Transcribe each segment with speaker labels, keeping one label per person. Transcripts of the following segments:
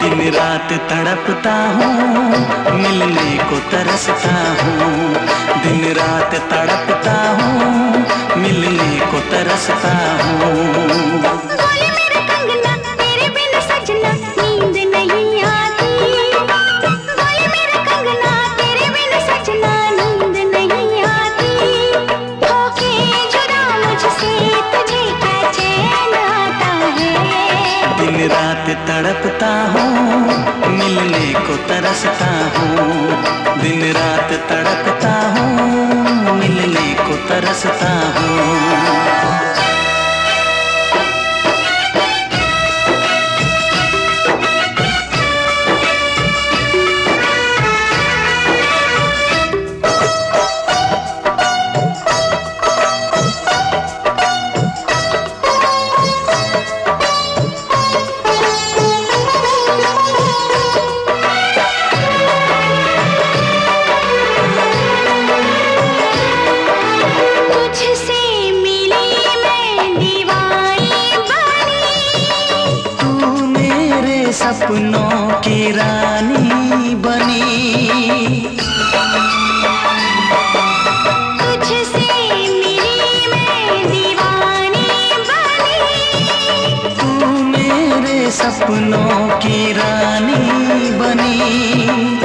Speaker 1: दिन रात तड़पता हूँ, मिलने को तरसता हूँ। दिन रात तड़पता हूँ, मिलने को तरसता हूँ। दिन रात तड़पता हूँ, मिलने को तरसता हूँ। दिन रात तड़पता हूँ, मिलने को तरसता हूँ। सपनों की रानी बनी,
Speaker 2: तुझसे मिली मैं दीवानी बनी।
Speaker 1: तू मेरे सपनों की रानी बनी।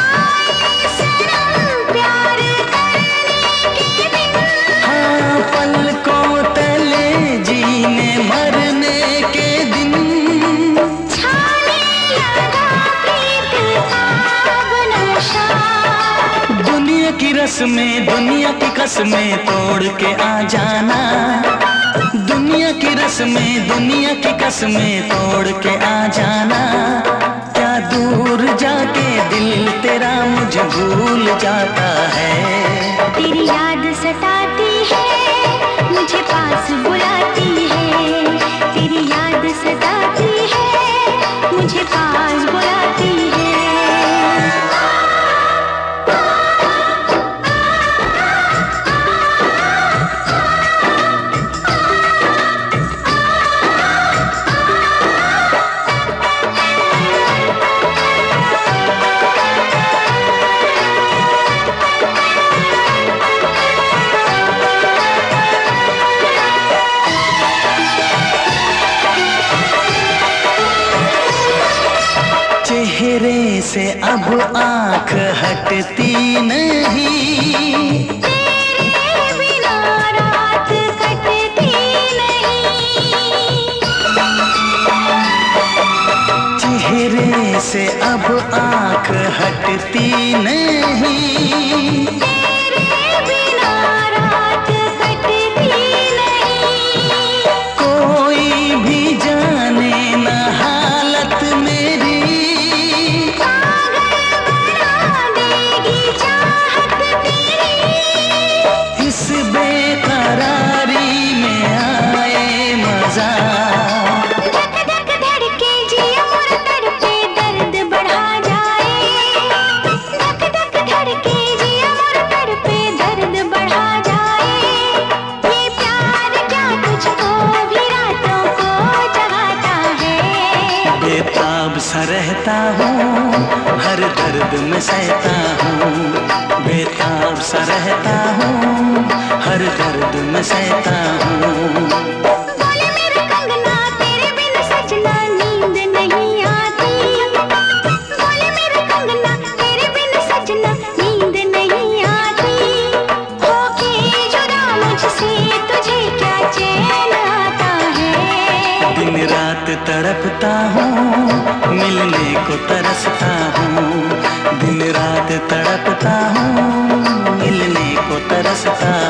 Speaker 2: प्यार करने के दिन,
Speaker 1: हाँ पलकों तले जीने मरने के दिन। दुनिया की रस्में, दुनिया की कसमें तोड़ के आ जाना। दुनिया की रस्में, दुनिया की कसमें तोड़ के आ जाना। क्या दूर जाके दिल तेरा मुझे भूल जाता है।
Speaker 2: तेरी याद सताती है, मुझे पास बुलाती है। तेरी याद सताती है, मुझे पास बुलाती है।
Speaker 1: चेहरे से अब आँख हटती नहीं,
Speaker 2: तेरे बिना रात कटती नहीं।
Speaker 1: चेहरे से अब आँख हटती नहीं।
Speaker 2: तेरे बिना रात कटती नहीं।
Speaker 1: कोई भी जाने न हालत मेरी, इस बेकरारी में आए मजा।
Speaker 2: धक धक धड़के जिया मोर तड़पे दर्द बढ़ा जाए। धक धक धड़के जिया मोर तड़पे दर्द बढ़ा जाए। ये प्यार क्या तुझको भी रातों को जगाता है।
Speaker 1: बेताब सा रहता हूँ, हर दर्द में सहता हूँ। बेताब सा रहता हूँ, हर दर्द में सहता हूँ।
Speaker 2: बोले मेरे कंगना तेरे बिन सजना नींद नहीं आती। बोले मेरे कंगना तेरे बिन सजना नींद नहीं आती। होके जुदा मुझसे तुझे क्या चैन आता है।
Speaker 1: दिन रात तड़पता हूँ, मिलने को तरसता हूँ। दिन रात तड़पता हूँ, मिलने को तरसता